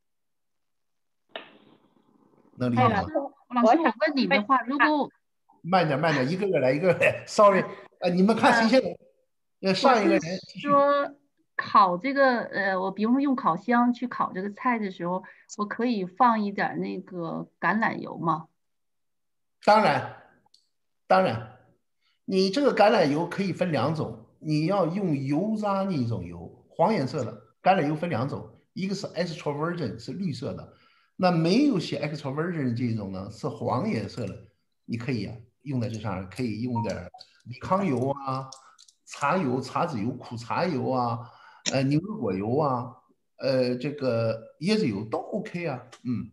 能理解吗？ 老师，我问你的话，如果慢点，一个个来，Sorry，你们看谁先来？ 上一个人继续。 说烤这个我比如说用烤箱去烤这个菜的时候，我可以放一点那个橄榄油吗？ 当然，当然，你这个橄榄油可以分2种，你要用油渣那种油，黄颜色的橄榄油分2种，一个是 extra virgin 是绿色的，那没有写 extra virgin 这种呢是黄颜色的，你可以用在这上，可以用点米糠油啊、茶油、茶籽油、苦茶油啊、牛油果油啊、这个椰子油都 OK 啊，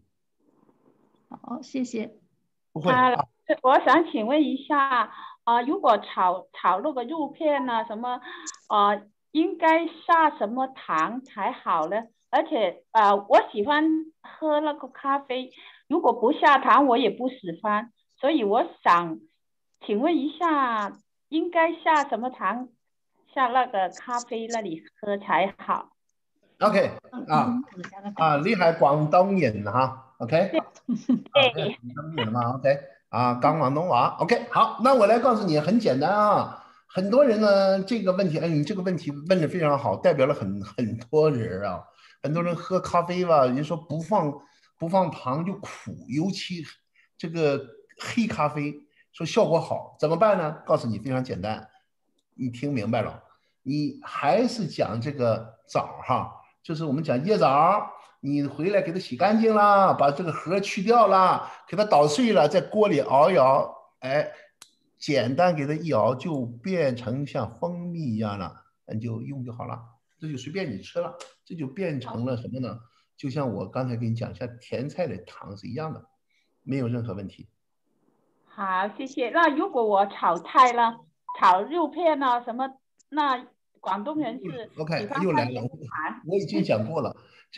好，谢谢。 不会啊，我想请问一下，如果炒那个肉片呢，什么，应该下什么糖才好呢？而且我喜欢喝那个咖啡，如果不下糖我也不喜欢，所以我想请问一下，应该下什么糖下那个咖啡那里喝才好 ？OK 你係廣東人哈 ，OK？ 对， 廣東人嘛 ，OK？ 講廣東話 ，OK？ 好，那我來告訴你，很簡單啊。很多人呢，這個問題，你這個問題問得非常好，代表了很多人啊。很多人喝咖啡吧，人說不放糖就苦，尤其這個黑咖啡，說效果好，怎麼辦呢？告訴你非常簡單，你聽明白了，你還是講這個棗哈。就是我們講椰棗，你回來給它洗乾淨了，把這個核去掉了，給它搗碎了，在鍋裡熬一熬，簡單給它一熬，就變成像蜂蜜一樣了，你就用就好了，這就隨便你吃了，這就變成了什麼呢？就像我剛才跟你講，像甜菜的糖是一樣的，沒有任何問題。 好，謝謝。那如果我炒菜呢，炒肉片呢，什麼那？廣東人是 OK， 又來了，我已經講過了。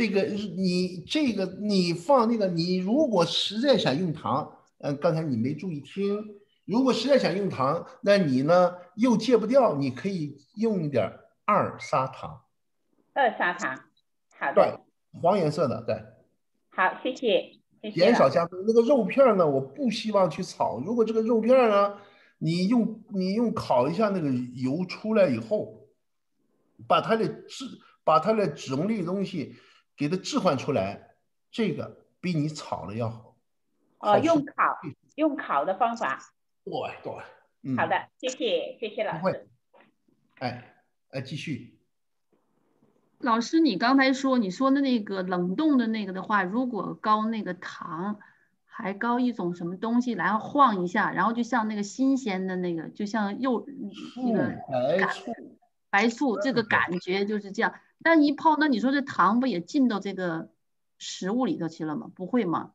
你放那個，你如果實在想用糖，剛才你沒注意聽，如果實在想用糖，那你呢又戒不掉，你可以用一點2砂糖。 2砂糖，好的。 對，黃顏色的，對。 好，謝謝。 減少加那個肉片呢，我不希望去炒。如果這個肉片呢，你用烤一下那個油出來以後。把它的脂溶粒的東西給它置換出來，這個比你炒的要好。 用烤的方法。 對， 好的，謝謝老師。 繼續。 老師，你剛才說你說的那個冷凍的那個的話，如果高那個糖，還高一種什麼東西，然後晃一下，然後就像那個新鮮的那個，就像那個白醋，這個感覺就是這樣。但一泡，那你說這糖不也進到這個食物裡頭去了嗎？不會嗎？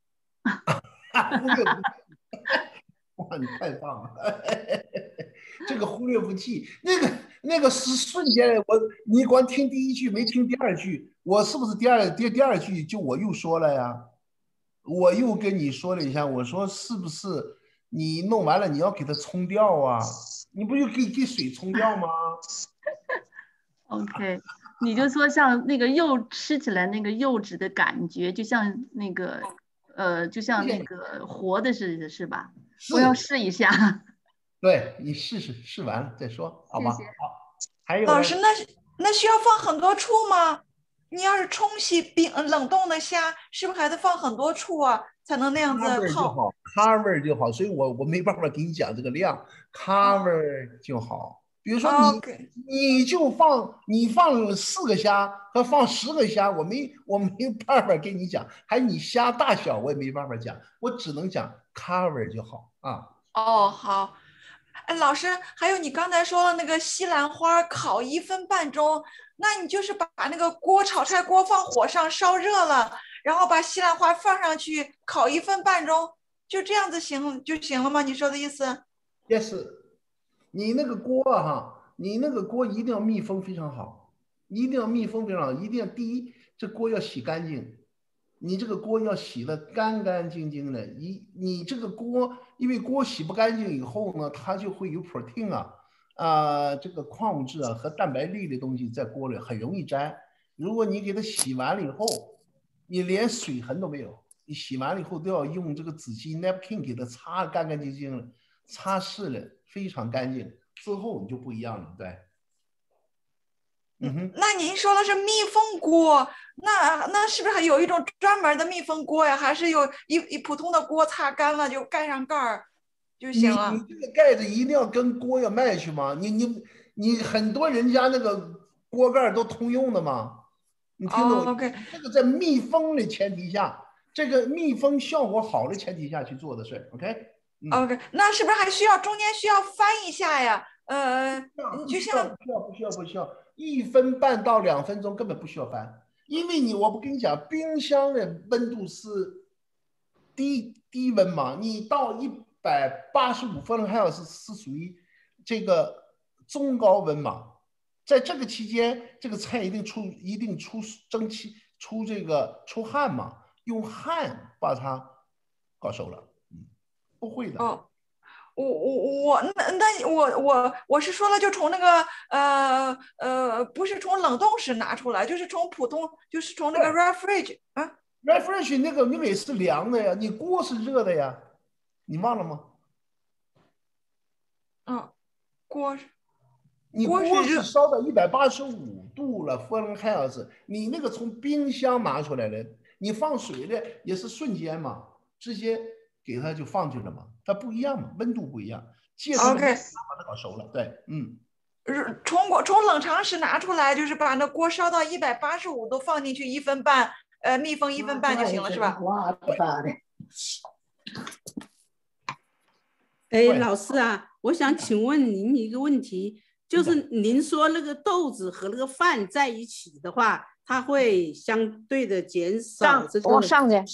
哇，你太棒了！這個忽略不計，那個是瞬間，你光聽第一句沒聽第二句，我是不是第二句就我又說了呀？我又跟你說了一下，我說是不是你弄完了你要給它沖掉啊？你不就給水沖掉嗎 ？OK， 你就說像那個肉吃起來那個柚子的感覺，就像那個就像那個活的似的，是吧？我要試一下。 對，你試完了再說，好吧？ 謝謝。 好，還有老師，那需要放很多醋嗎？你要是沖洗冷凍的蝦，是不是還得放很多醋啊，才能那樣子泡 ？cover 就好，所以我沒辦法給你講這個量 ，cover 就好。比如說你就你放4個蝦和放10個蝦，我沒辦法給你講，還有你蝦大小我也沒辦法講，我只能講 cover 就好啊。 哦，好。哎，老師，還有你剛才說的那個西蘭花烤1分半鐘，那你就是把那個炒菜鍋放火上燒熱了，然後把西蘭花放上去烤1分半鐘，就這樣子就行了嗎？你說的意思 ？Yes， 你那個鍋哈，你那個鍋一定要密封非常好，一定要密封非常好，一定要第一，這鍋要洗乾淨。你這個鍋要洗得乾乾淨淨的，你這個鍋，因為鍋洗不乾淨以後呢，它就會有 protein 這個礦物質和蛋白類的東西在鍋裡很容易粘。如果你給它洗完了以後，你連水痕都沒有，你洗完了以後都要用這個紙巾 napkin 給它擦乾乾淨淨的，擦拭了非常乾淨，之後你就不一樣了，對。 那您说的是密封锅，那是不是还有一种专门的密封锅呀？还是有一普通的锅擦干了就盖上盖儿就行了？ 你这个盖子一定要跟锅要 match 吗？你很多人家那个锅盖都通用的嘛，你听懂 ？OK， 这个在密封的前提下，这个密封效果好的前提下去做的事 ，OK？ OK，那是不是还需要中间需要翻一下呀？就像不需要，1分半到2分钟根本不需要翻，因为我不跟你讲，冰箱的温度是低温嘛，你到185分还有是属于这个中高温嘛，在这个期间，这个菜一定出蒸汽，出汗嘛，用汗把它搞熟了，不会的。 哦，我是说了，就从那个不是从冷冻室拿出来，就是从就是从那个 refrigerator 啊 refrigerator 那个也是凉的呀，你锅是热的呀，你忘了吗？你锅是烧到185度了 Fahrenheit， 你那个从冰箱拿出来的，你放水的也是瞬间嘛，直接给它就放进了嘛，它不一样嘛，温度不一样，借助把它搞熟了，对， 从冷藏室拿出来，就是把那锅烧到185度，放进去1分半，密封1分半就行了，是吧？ 哎，老师啊，我想请问您一个问题，就是您说那个豆子和那个饭在一起的话，它会相对的减少这个。 我上去，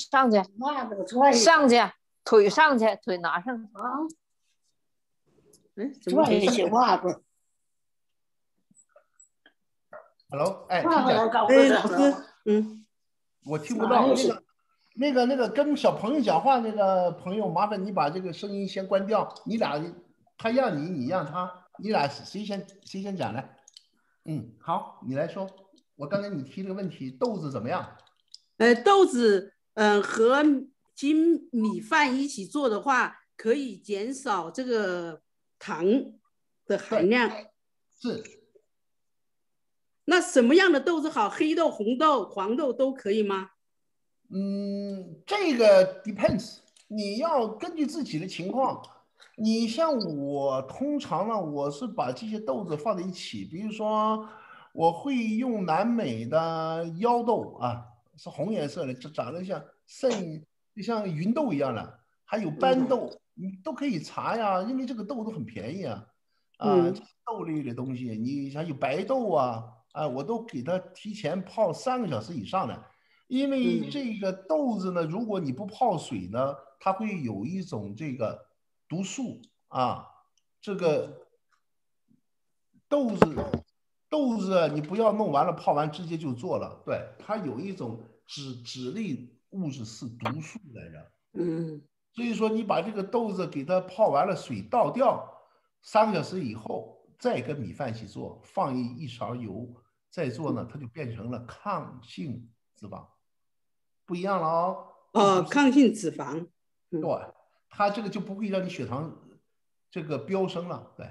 腿上去，腿拿上去。 怎么回事 ？Hello， 哎， 老师， 我听不到那个跟小朋友讲话那个朋友，麻烦你把这个声音先关掉。你俩，他让你，你让他，你俩谁先讲来？好，你来说。我刚才你提这个问题，豆子怎么样？ 豆子，和精米饭一起做的话，可以减少这个糖的含量。 是。 那什么样的豆子好？黑豆、红豆、黄豆都可以吗？ 这个 depends， 你要根据自己的情况。你像我通常呢，我是把这些豆子放在一起，比如说我会用南美的腰豆啊，是红颜色的，长得像芸豆一样的，还有斑豆，你都可以查呀，因为这个豆都很便宜啊。豆类的东西，你还有白豆啊，我都给它提前泡3个小时以上的。因为这个豆子呢，如果你不泡水呢，它会有一种这个毒素啊。这个豆子你不要弄完了泡完直接就做了，对，它有一种脂类物质是毒素来着。所以说你把这个豆子给它泡完了，水倒掉3个小时以后，再跟米饭一起做，放一勺油，再做呢，它就变成了抗性脂肪。不一样了抗性脂肪， 对，它这个就不会让你血糖这个飙升了，对，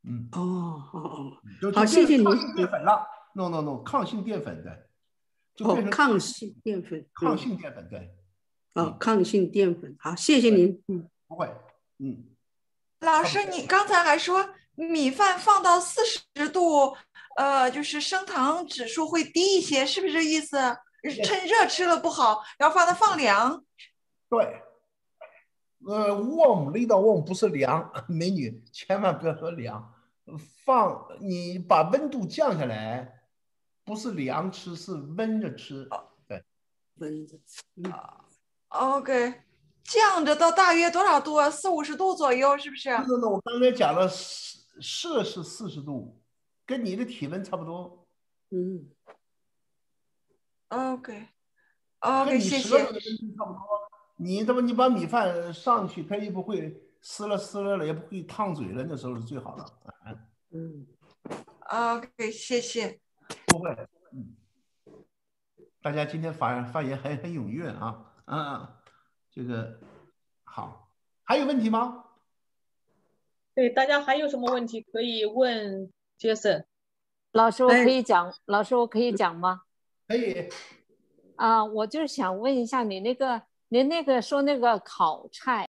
好，谢谢您。 抗性淀粉了 ，no， 抗性淀粉的，就变成抗性淀粉， 抗性淀粉对， 抗性淀粉，好，谢谢您， 不会， 老师，你刚才还说米饭放到40度，就是升糖指数会低一些，是不是这意思？趁热吃了不好，然后把它放凉。 对，warm 味道 warm 不是凉，美女千万不要说凉，你把温度降下来，不是凉吃，是温着吃。对， 温着吃。 OK， 降着到大约多少度啊？40-50度左右，是不是？ 那我刚才讲了，摄氏40度，跟你的体温差不多。 OK， 谢谢。 差不多。你把米饭上去，它也不会撕了，也不会烫嘴了，那时候是最好的。 OK， 谢谢。 不会。大家今天发言很踊跃啊。这个好，还有问题吗？ 对，大家还有什么问题可以问 Jason？ 老师，我哎可以讲，老师，我可以讲吗？ 可以。 我就是想问一下你那个，您那个说那个烤菜。